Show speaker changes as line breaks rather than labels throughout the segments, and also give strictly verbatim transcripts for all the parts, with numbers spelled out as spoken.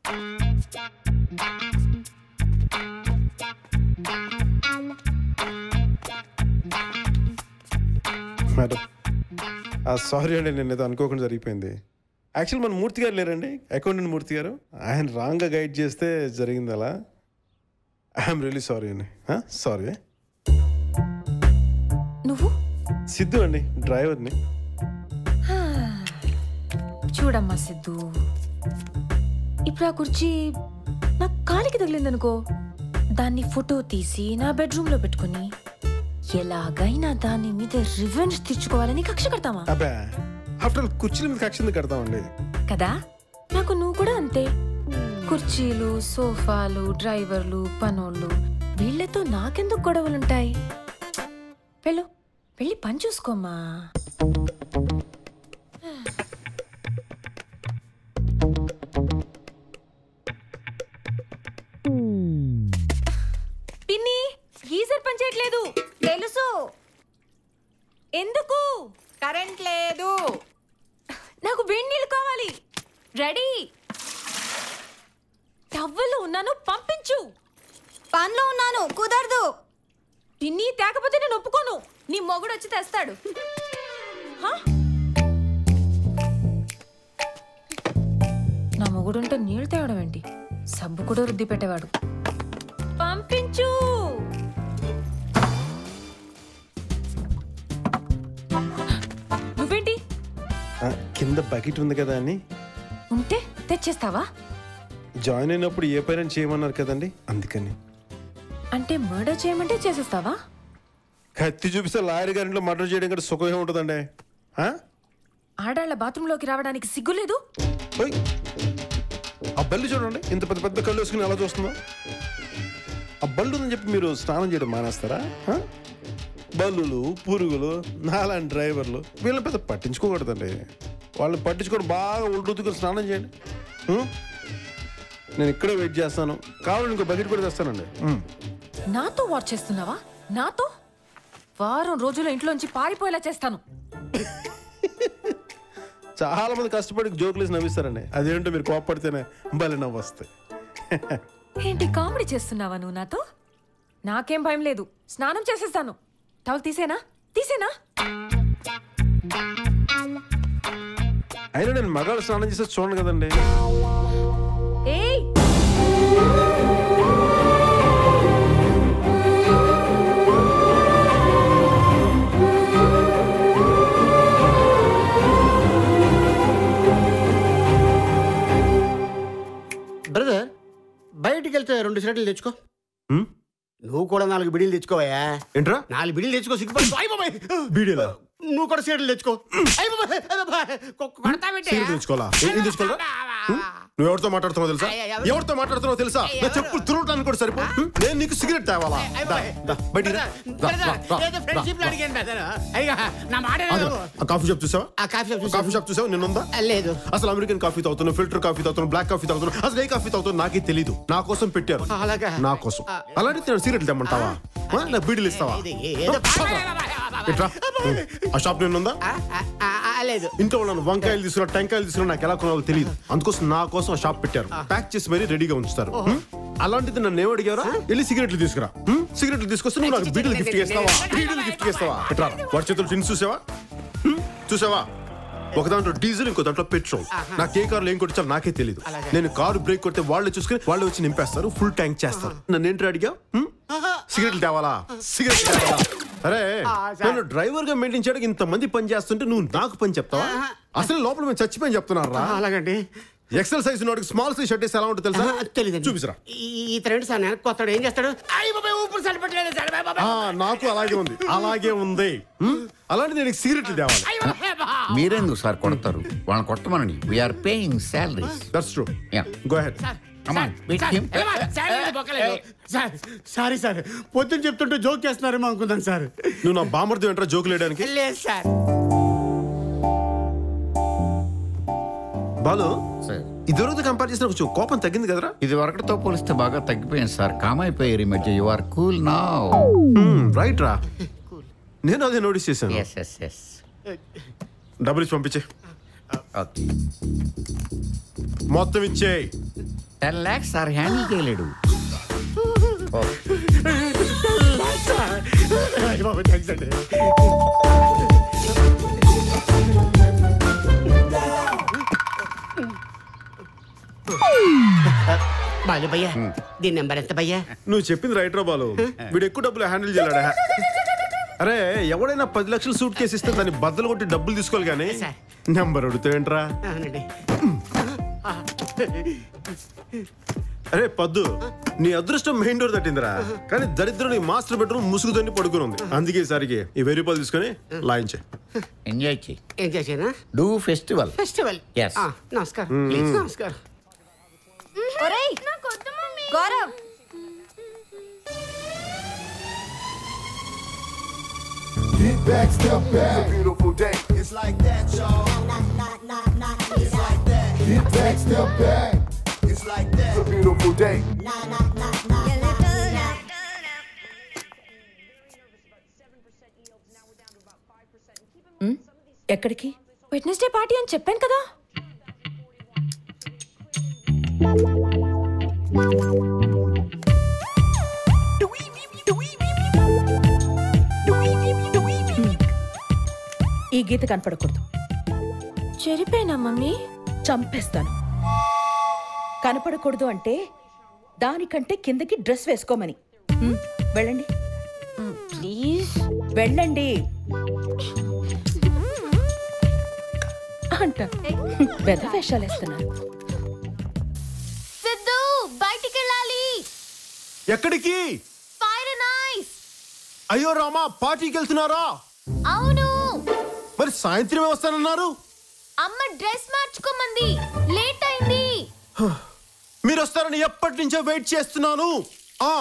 Madam sorry అండి, నేను ఏదో అనుకోకుండా జరిగిపోయింది. యాక్చువల్ మన మూర్తి గారు లేరండి, అకౌంటెంట్ మూర్తి గారు, ఆయన రాంగ్గా గైడ్ చేస్తే జరిగింది అలా. ఐఎమ్ రియలీ సారీ అండి. సారీ.
నువ్వు?
సిద్ధు అండి, డ్రైవర్ని.
చూడమ్మా సిద్ధు, ఇప్పుడు ఆ కుర్చీ నా కాలికి తగిలిందనుకో, దాన్ని ఫోటో తీసి నా బెడ్రూమ్ లో పెట్టుకుని ఎలాగైనా దాని మీద రివెంజ్ తీర్చుకోవాలని కక్ష కడతామా?
అబ్బా, ఆఫ్టర్ ఆల్ కుర్చీల మీద కక్ష ఎందుకు కడతామండి?
కదా, నాకు నువ్వు కూడా అంతే. కుర్చీలు, సోఫాలు, డ్రైవర్లు, పనోళ్ళు, వీళ్లతో నాకెందుకు గొడవలుంటాయి? వెళ్ళు, వెళ్ళి పని చూసుకోమ్మా. పిన్ని, గీజర్ పని చేయట్లేదు.
తెలుసు.
ఎందుకు?
కరెంట్ లేదు.
నాకు వేడి నీళ్ళు కావాలి. రెడీ. టవ్వల్లో ఉన్నాను, పంపించు.
పనిలో ఉన్నాను, కుదరదు.
పిన్ని తేకపోతే నేను ఒప్పుకోను.
నీ మొగుడు వచ్చి తెస్తాడు.
నా మొగుడుంటే నీళ్ళు తేవడం ఏంటి? సబ్బు కూడా రుద్ది పెట్టేవాడు. పంపించు. నువ్వేంటి?
కింద బకెట్ ఉంది కదా అని.
ఉంటే తెచ్చేస్తావా?
జాయిన్ అయినప్పుడు ఏ పైన చేయమన్నారు కదండి, అందుకని.
అంటే మర్డర్ చేయమంటే చేసేస్తావా?
కత్తి చూపిస్తే లాయర్ గారింట్లో మర్డర్ చేయడం కంటే సుఖమే ఉంటుందండి.
ఆడాళ్ళ బాత్రూంలోకి రావడానికి సిగ్గులేదు?
ఆ బల్లి చూడండి, ఇంత పెద్ద పెద్ద కళ్ళు వేసుకుని ఎలా చూస్తుందో. ఆ బల్లు ఉందని చెప్పి మీరు స్నానం చేయడం మానేస్తారా? బల్లులు, పురుగులు, నాలాంటి డ్రైవర్లు వీళ్ళని పెద్ద పట్టించుకోకూడదండి. వాళ్ళని పట్టించుకొని బాగా ఉల్టుతుకొని స్నానం చేయండి. నేను ఇక్కడే వెయిట్ చేస్తాను, కావాలని ఇంకో బకెట్ కూడా తెస్తానండి.
నాతో వాచ్ చేస్తున్నావా? నాతో వారం రోజుల్లో ఇంట్లోంచి పారిపోయేలా చేస్తాను.
చాలా మంది కష్టపడి జోకులు వేసి నవ్విస్తారండి, అదేంటో మీరు కోపడితేనే భలే నవ్వు వస్తాయి.
ఏంటి కామెడీ చేస్తున్నావా నువ్వు నాతో? నాకేం భయం లేదు, స్నానం చేసేస్తాను. టవల్ తీసేనా? తీసేనా?
అయినా నేను మగాళ్ళు స్నానం చేస్తే చూడండి కదండి.
ఏయ్,
బ్రదర్, బయటికి వెళ్తే రెండు సిగరెట్లు తెచ్చుకో. నువ్వు కూడా నాలుగు బిడీలు తెచ్చుకోవా.
ఏంట్రా?
నాలుగు బిడీలు తెచ్చుకో. సిగ్గుపడి
బీడీలా?
నువ్వు కూడా సిగరెట్లు తెచ్చుకో.
తెచ్చుకోవాలా? ఏం తెచ్చుకోవాలా? నువ్వు ఎవరితో మాట్లాడుతున్నావు తెలుసా? ఎవరితో మాట్లాడుతున్నావు తెలుసా? నా చెప్పులు తురవటానికి కూడా సరిపో. నేను నీకు సిగరెట్ తేవాలా? కాఫీ షాప్ చూసావా? కాఫీ షాప్ చూసావా? నిన్నుందా?
లేదు.
అసలు అమెరికన్ కాఫీ తాగుతున్నావు, ఫిల్టర్ కాఫీ తాగుతున్నావు, బ్లాక్ కాఫీ తాగుతున్నావు, అసలు ఏ కాఫీ తాగుతున్నావు నాకే తెలీదు. నా కోసం పెట్టారు, నా కోసం. అలాంటి నేను సిగరెట్లు తెమ్మంటావా? నాకు బీడీలు ఇస్తావా? ఆ షాప్ నిన్నుందా?
లేదు.
ఇంట్లో వాళ్ళని వంకాయలు తీసుకున్నా, టెంకాయలు తీసుకున్నా నాకు ఎలా కొనాలో తెలియదు. అందుకోసం నా కోసం ఆ షాప్ పెట్టారు, ప్యాక్ చేసి మరీ రెడీగా ఉంచుతారు. అలాంటిది నన్ను ఏం అడిగారా? వెళ్ళి సిగరెట్లు తీసుకురా. సిగరెట్లు తీసుకొస్తే నువ్వు నాకు బీడీలు గిఫ్ట్ చేస్తావా? బీడీలు గిఫ్ట్ చేస్తావా? ఎట్రా వాడి చేతులు టిన్స్ చూసావా? చూసావా? ఒక దాంట్లో డీజిల్, ఇంకో దాంట్లో పెట్రోల్. నాకు ఏ కార్లో ఏం కొట్టించాలో నాకే తెలియదు. నేను కారు బ్రేక్ కొడితే వాళ్ళే చూసుకుని వాళ్ళే వచ్చి నింపేస్తారు, ఫుల్ ట్యాంక్ చేస్తారు. నన్ను ఏంటి అడిగా? సిగరెట్లు తేవాలా? సిగరెట్లు తేవాలా? అరే, నేను డ్రైవర్ గా మెయింటైన్ చేయడానికి ఇంత మంది పని చేస్తుంటే నువ్వు నాకు పని చెప్తావా? అసలు లోపల మేము చచ్చిపోయి చెప్తున్నారా?
అలాగండి.
ఎక్సెల్ సైజ్ నోటికి స్మాల్ సైజ్ షర్ట్ ఎలా ఉంటుంది తెలుసా?
తెలియదు.
చూపిసరా.
ఈ ఫ్రెండ్ సార్ కొత్తడు ఏం చేస్తాడు?
నాకు అలాగే ఉంది, అలాగే ఉంది. అలాంటి నేను సిగరెట్లు తేవాలి.
మీరెందుకు సార్ కొడతారు? వాళ్ళని కొట్టమనండి. We're paying salaries.
That's true. Go ahead.
Sorry sir, పొద్దున్న చెప్తుంటే జోక్ చేస్తున్నారేమో అనుకుందాం సార్.
నువ్వు నా బామర్ది వెంటరా జోక్ లేయడానికి?
లేదు సార్.
బాలు, ఇదివరకు కంపేర్ చేసిన కొంచెం కోపం తగ్గింది కదరా?
ఇది వరకటితో పోలిస్తే బాగా తగ్గిపోయింది సార్. కామ్ అయిపోయారు ఈ మధ్య. You are cool now.
Right రా, నేను అదే నోటీస్ చేశాను.
Yes yes yes.
డబ్బులు ఇచ్చి పంపించే.
ఓకే,
మొత్తం ఇచ్చే.
టెన్ ల్యాక్స్ సార్ హ్యాండిల్ చేయలేడు.
బాలు భయ్యా దీని నెంబర్ ఎంత భయ్యా?
నువ్వు చెప్పింది రైట్ రా బాలు. వీడు ఎక్కువ డబ్బులు హ్యాండిల్ చేయలేడా? అరే ఎవడైనా పది లక్షలు సూట్ కేసు ఇస్తే దాన్ని బద్దలు కొట్టి డబ్బులు తీసుకోవాలి కానీ నెంబర్ అడుగుతావేంట్రా? అరే పద్దు, నీ అదృష్టం మెయిన్ డోర్ తట్టిందిరా, కానీ దరిద్రం నీ మాస్టర్ బెడ్రూమ్ ముసుగుతోని పడుకుని ఉంది. అందుకే ఈసారికి ఈ వెయ్యి రూపాయలు తీసుకొని లాయించే.
ఎంజాయ్ చేయి.
ఏం చేసేనా?
Do festival.
ఫెస్టివల్.
Yes.
నమస్కారం ప్లీజ్. నమస్కారం.
ఒరేయ్ Gaurav,
Get back, step back. It's a beautiful day. It's like that, y'all. It's like that. Get back, step back. It's like that. It's a beautiful day.
ఎక్కడికి? Wednesday party అని చెప్పాను కదా.
ఈ గీత కనపడకూడదు.
చెరిపోయినా mummy?
చంపేస్తాను. కనపడకూడదు అంటే దానికంటే కిందకి డ్రెస్ వేసుకోమని. వెళ్ళండి
ప్లీజ్
వెళ్ళండి అంట. వెద వేషాలు వేస్తున్నారు.
సిద్ధు బయటికి వెళ్ళాలి.
ఎక్కడికి?
Fire and ice.
అయ్యో రామా, పార్టీకి వెళ్తున్నారా?
అవును.
మరి సాయంత్రమే వస్తానన్నారు.
అమ్మ డ్రెస్ మార్చుకోమంది, లేట్ అయింది.
మీరు వస్తారని ఎప్పటి నుంచో వెయిట్ చేస్తున్నాను. ఆ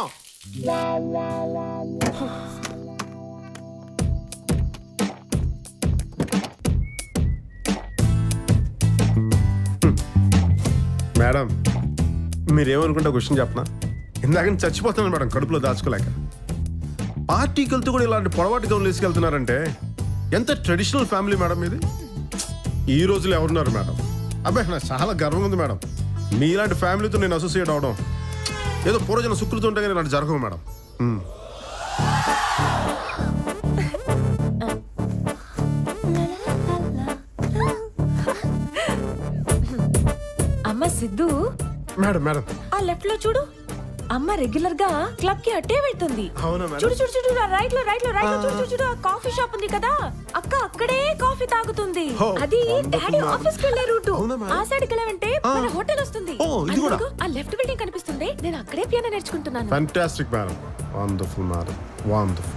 మేడం, మీరేమనుకుంటే క్వశ్చన్ చెప్పనా? ఇందాక చచ్చిపోతున్నాను మేడం కడుపులో దాచుకోలేక. పార్టీకి వెళ్తూ కూడా ఇలాంటి పొడవాటి గౌన్లు వేసుకెళ్తున్నారంటే ఎంత ట్రెడిషనల్ ఫ్యామిలీ మేడం ఇది. ఈ రోజులో ఎవరున్నారు మేడం? అబ్బాయి నాకు చాలా గర్వంగా ఉంది మేడం. మీలాంటి ఫ్యామిలీతో నేను అసోసియేట్ అవడం. ఏదో పూర్వజన సుకృతి ఉంటే కానీ ఇలాంటి జరగవు మేడం.
అమ్మ సిద్ధు,
మేడం మేడం
ఆ లెఫ్ట్ లో చూడు. అమ్మ రెగ్యులర్ గా క్లబ్ కి అట్టే వెళ్తుంది.
అవునా మేడం?
చూడు చూడు చూడు, రైట్ లో రైట్ లో రైట్ లో చూడు చూడు చూడు, ఆ కాఫీ షాప్ ఉంది కదా, అక్క అక్కడే కాఫీ తాగుతుంది.
Oh,
అది
wonderful,
డాడీ
madam.
ఆఫీస్ కి వెళ్ళే రూట్.
అవునా madam?
ఆ సైడ్ కి వెళ్ళామంటే మన హోటల్ వస్తుంది.
Oh, ఇది కూడా?
అందుకు ఆ లెఫ్ట్ బిల్డింగ్ కనిపిస్తుంది. నేను అక్కడే పియానో నేర్చుకుంటున్నాను.
Fantastic madam, wonderful madam, wonderful.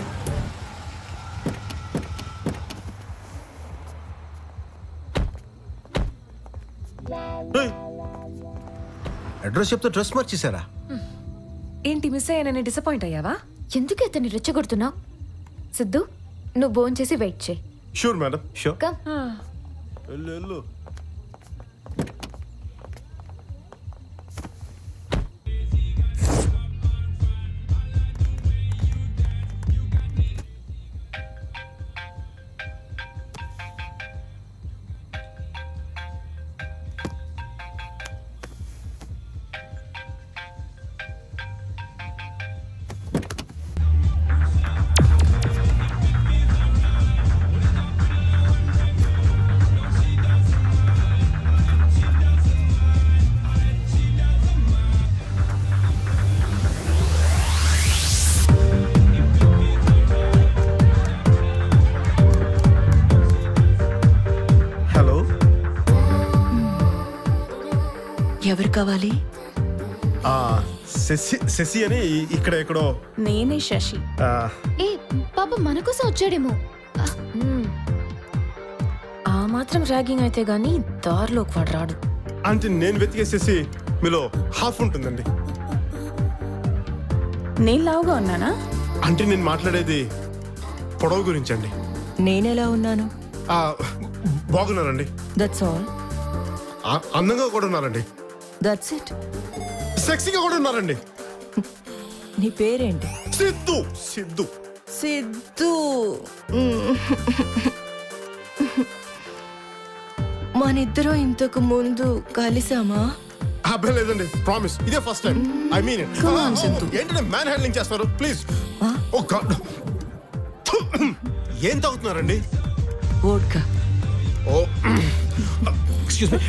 Address చెప్తే డ్రెస్ మార్చేశారా?
ఏంటి మిస్ అయ్యానని డిసప్పాయింట్ అయ్యావా?
ఎందుకు అతన్ని రెచ్చగొడుతున్నావు? సిద్ధు నువ్వు భోన్ చేసి వెయిట్ చేయి.
Sure madam, sure.
కమ్.
వెళ్ళు వెళ్ళు.
ఎవరు కావాలి?
శశి శశి అని ఇక్కడ ఎక్కడో.
నేనే శశి.
ఏ పాప మన కోసం వచ్చాడేమో.
ఆ మాత్రం ర్యాగింగ్ అయితే గానీ దారిలోకి వాడు రాడు.
అంటే నేను వెతికే శశి మీలో హాఫ్ ఉంటుందండి.
నేను లావుగా ఉన్నానా?
అంటే నేను మాట్లాడేది పొడవు గురించి అండి.
నేనెలా ఉన్నాను?
బాగున్నానండి.
That's all.
అందంగా కూడా ఉన్నారండి.
That's it.
సెక్సీగా కూడా ఉన్నారండి.
నీ పేరేంటి?
సిద్ధు. సిద్ధు
సిద్ధు. మనిద్దరం ఇంతకు ముందు కలిసామా?
అబ్బాయి లేదండి ప్రామిస్ ఇదే ఫస్ట్ టైం ఐ మీన్ ఏంటంటే మ్యాన్ హ్యాండ్లింగ్ చేస్తారు ప్లీజ్ ఓ గాడ్ ఏం తాగుతున్నారండి
వోడ్కా
ఓ ఎక్స్క్యూజ్ మీ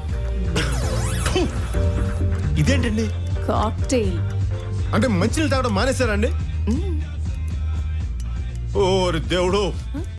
ఇదేంటండి
కాక్టైల్
అంటే మంచినీళ్ళు తాగడం మానేశారండి ఓ దేవుడు